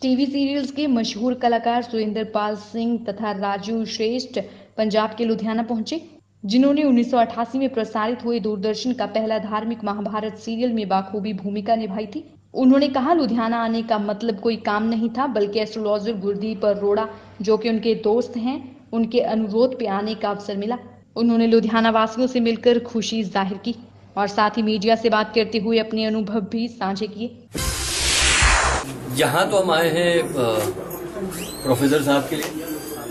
TV serials के मशहूर कलाकार सुरेंद्र पाल सिंह तथा राजू श्रेष्ठ पंजाब के लुधियाना पहुंचे, जिन्होंने 1988 में प्रसारित हुए दूरदर्शन का पहला धार्मिक महाभारत सीरियल में बाखूबी भूमिका निभाई थी। उन्होंने कहा, लुधियाना आने का मतलब कोई काम नहीं था, बल्कि एस्ट्रोलॉजर गुरदीप अरोड़ा, जो कि उनके दोस्त हैं, उनके अनुरोध पे आने का अवसर मिला। उन्होंने लुधियाना वासियों से मिलकर खुशी जाहिर की और साथ ही मीडिया से बात करते हुए अपने अनुभव भी साझे किए। यहाँ तो हम आए हैं प्रोफेसर साहब के लिए,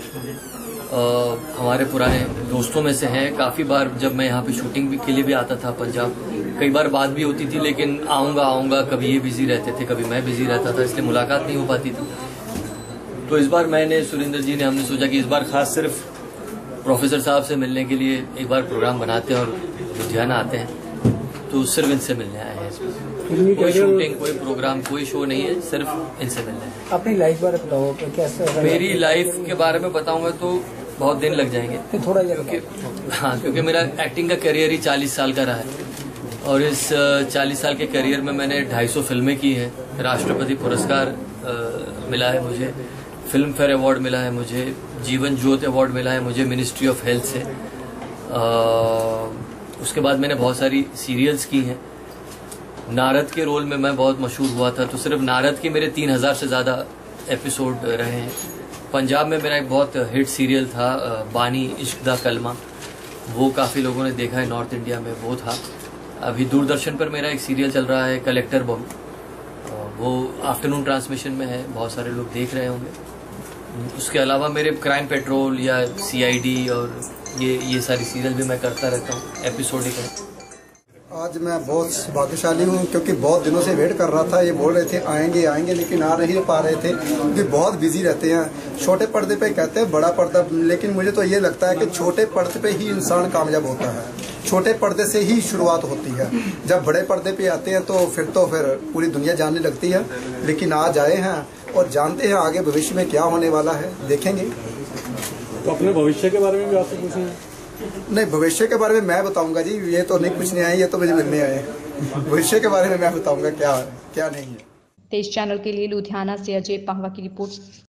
हमारे पुराने दोस्तों में से हैं। काफ़ी बार जब मैं यहाँ पे शूटिंग के लिए भी आता था पंजाब, कई बार बात भी होती थी, लेकिन आऊँगा कभी ये बिजी रहते थे, कभी मैं बिजी रहता था, इसलिए मुलाकात नहीं हो पाती थी। तो इस बार मैंने, सुरेंद्र जी ने, हमने सोचा कि इस बार खास सिर्फ प्रोफेसर साहब से मिलने के लिए एक बार प्रोग्राम बनाते हैं और लुधियाना आते हैं, तो सिर्फ इनसे मिलने आए हैं। इसमें कोई शूटिंग, कोई प्रोग्राम, कोई शो नहीं है, सिर्फ इनसे मिलने हैं। अपनी लाइफ बारे बताओ, कैसे? मेरी लाइफ के बारे में बताऊंगा तो बहुत दिन लग जाएंगे, थोड़ा क्योंकि मेरा एक्टिंग का करियर ही 40 साल का रहा है और इस 40 साल के करियर में मैंने 250 फिल्में की हैं। राष्ट्रपति पुरस्कार मिला है मुझे, फिल्म फेयर अवार्ड मिला है मुझे, जीवन ज्योति अवार्ड मिला है मुझे मिनिस्ट्री ऑफ हेल्थ से। उसके बाद मैंने बहुत सारी सीरियल्स की हैं। नारद के रोल में मैं बहुत मशहूर हुआ था, तो सिर्फ नारद के मेरे 3000 से ज़्यादा एपिसोड रहे हैं। पंजाब में मेरा एक बहुत हिट सीरियल था बानी इश्क दा कलमा, वो काफ़ी लोगों ने देखा है, नॉर्थ इंडिया में वो था। अभी दूरदर्शन पर मेरा एक सीरियल चल रहा है कलेक्टर बॉम्ब, वो आफ्टरनून ट्रांसमिशन में है, बहुत सारे लोग देख रहे होंगे। उसके अलावा मेरे क्राइम पेट्रोल या CID और ये सारी सीरियल भी मैं करता रहता हूँ, एपिसोडिक है। आज मैं बहुत भाग्यशाली हूँ, क्योंकि बहुत दिनों से वेट कर रहा था। ये बोल रहे थे आएंगे, लेकिन आ नहीं पा रहे थे, क्योंकि बहुत बिजी रहते हैं। छोटे पर्दे पे कहते हैं बड़ा पर्दा, लेकिन मुझे तो ये लगता है कि छोटे पर्दे पे ही इंसान कामयाब होता है। छोटे पर्दे से ही शुरुआत होती है। जब बड़े पर्दे पे आते हैं तो फिर पूरी दुनिया जानने लगती है। लेकिन आज आए हैं और जानते हैं आगे भविष्य में क्या होने वाला है, देखेंगे। तो अपने भविष्य के बारे में भी आपसे पूछेंगे? नहीं, भविष्य के बारे में मैं बताऊंगा जी, ये तो नहीं पूछने आए, ये तो मुझे मिलने आए। भविष्य के बारे में मैं बताऊंगा क्या नहीं है। तेज चैनल के लिए लुधियाना से अजय पाहवा की रिपोर्ट।